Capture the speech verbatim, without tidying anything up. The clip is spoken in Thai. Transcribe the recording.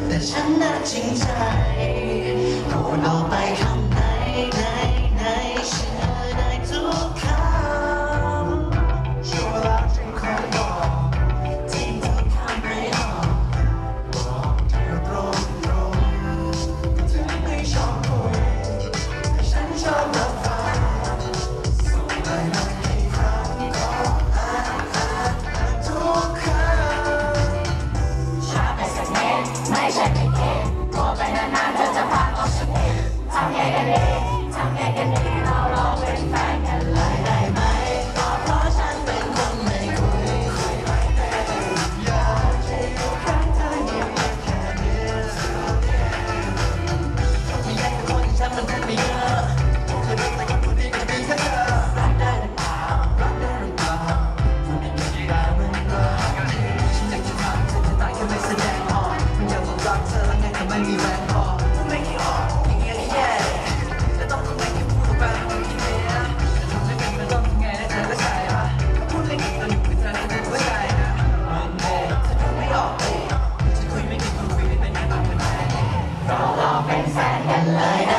แต่ฉันน่ะจริงใจพูดออกไปคำไหนไหนไหนเชื่อได้ทุกคำช่วงเวลาจึงคอยบอกทิ้งทุกคำไม่ออกบอกเธอตรงตรงถึงไม่ชอบคุยแต่ฉันชอบรับฟังส่งไปมากี่ครั้งก็อ่านอ่านอ่านทุกคำช้าไปสักนิดไม่ใช่ไม่เก็บตัวไปนานๆเธอจะพาออกฉันเองทำไงกันดีทำไงกันดีเราลองเป็นแฟนกันเลยได้ไหมก็เพราะฉันเป็นคนไม่คุยคุยไม่เป็นอยากจะอยู่ข้างเธอเงียบๆแค่นี้ไม่อยากเป็นคนที่ฉันมันคงไม่เยอะจะเลือกแต่คนผู้ดีก็ดีแค่เธอรักได้หรือเปล่ารักได้หรือเปล่าพูดไม่ดีได้เหมือนเดิมฉันอยากจะถามเธอจะตายแค่ไม่แสดงออกมันอยากบอกรักเธอแล้วไงแต่ไม่มีแรงพอพูดไม่กี่ออกอย่างเงี้ยแย่จะต้องทำไงที่พูดออกไปมันคิดไม่ได้จะทำให้เป็นมันต้องทำไงและเธอก็ใช่ปะถ้าพูดไม่กี่ตอนอยู่กับเธอจะรู้ว่าใช่นะมันเองเธอดูไม่ออกเลยจะคุยไม่กี่คนคุยไม่เป็นยังไงบ้างเป็นไงเราลองเป็นแฟนกันเลย